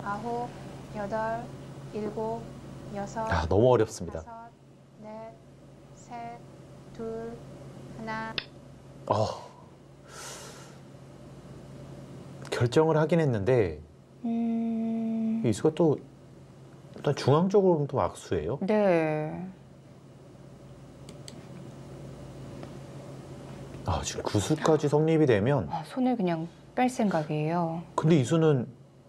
아홉, 여덟, 일곱, 여섯. 아, 너무 어렵습니다. 다섯, 넷, 셋, 둘, 하나. 결정을 하긴 했는데 이수가 또 일단 중앙 쪽으로는 또 악수예요. 네. 지금 구수까지 성립이 되면 손을 그냥 뺄 생각이에요. 근데 이수는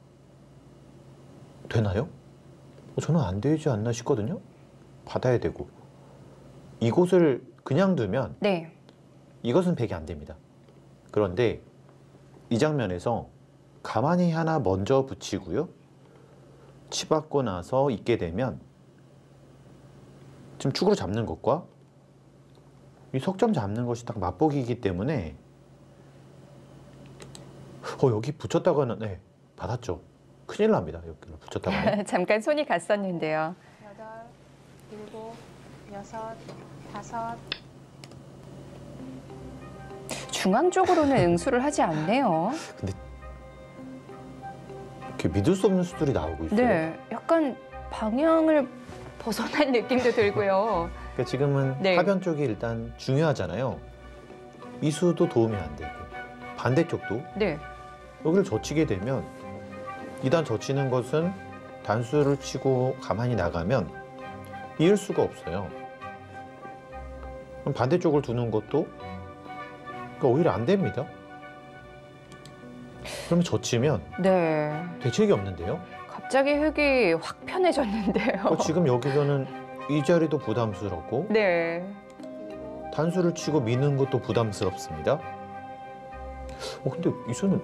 되나요? 저는 안 되지 않나 싶거든요. 받아야 되고 이곳을 그냥 두면 네. 이것은 100이 안 됩니다. 그런데 이 장면에서 가만히 하나 먼저 붙이고요. 치받고 나서 있게 되면 지금 축으로 잡는 것과 이 석점 잡는 것이 딱 맛보기이기 때문에 여기 붙였다가는 네, 받았죠. 큰일 납니다. 여기를 붙였다가는. 잠깐 손이 갔었는데요. 여덟, 일곱, 여섯, 다섯. 중앙 쪽으로는 응수를 하지 않네요. 근데 이렇게 믿을 수 없는 수들이 나오고 있어요. 네. 약간 방향을 벗어난 느낌도 들고요. 그러니까 지금은 네. 하변 쪽이 일단 중요하잖아요. 이수도 도움이 안 되고 반대쪽도 네. 여기를 젖히게 되면 2단 젖히는 것은 단수를 치고 가만히 나가면 이을 수가 없어요. 그럼 반대쪽을 두는 것도 그러니까 오히려 안 됩니다. 그러면 젖히면 네. 대책이 없는데요. 갑자기 흙이 확 편해졌는데요. 지금 여기서는 이 자리도 부담스럽고 네. 단수를 치고 미는 것도 부담스럽습니다. 근데 이수는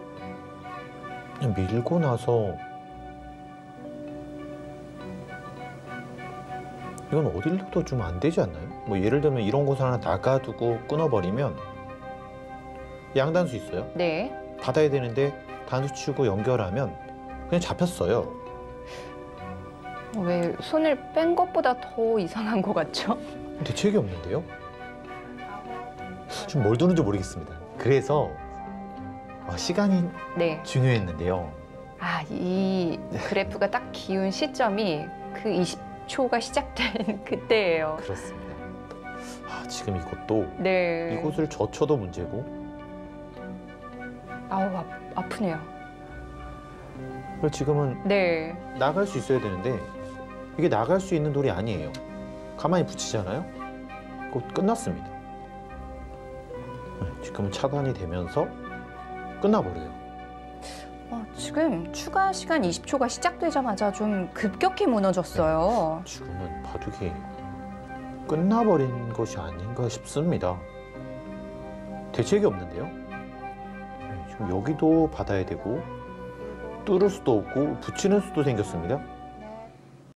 그냥 밀고 나서 이건 어딜 둬도 좀 안 되지 않나요? 뭐 예를 들면 이런 곳을 하나 나가두고 끊어버리면 양단수 있어요. 네. 받아야 되는데 단수 치고 연결하면 그냥 잡혔어요. 왜 손을 뺀 것보다 더 이상한 것 같죠? 대책이 없는데요? 아홉, 지금 뭘 두는지 모르겠습니다. 그래서 시간이 네. 중요했는데요. 이 그래프가 딱 기운 시점이 그 20초가 시작된 그때예요. 그렇습니다. 지금 이것도 네. 이곳을 젖혀도 문제고 아우, 아프네요. 그리고 지금은 네. 나갈 수 있어야 되는데 이게 나갈 수 있는 돌이 아니에요. 가만히 붙이잖아요. 곧 끝났습니다. 지금은 차단이 되면서 끝나버려요. 지금 추가 시간 20초가 시작되자마자 좀 급격히 무너졌어요. 지금은 바둑이 끝나버린 것이 아닌가 싶습니다. 대책이 없는데요. 지금 여기도 받아야 되고 뚫을 수도 없고 붙이는 수도 생겼습니다.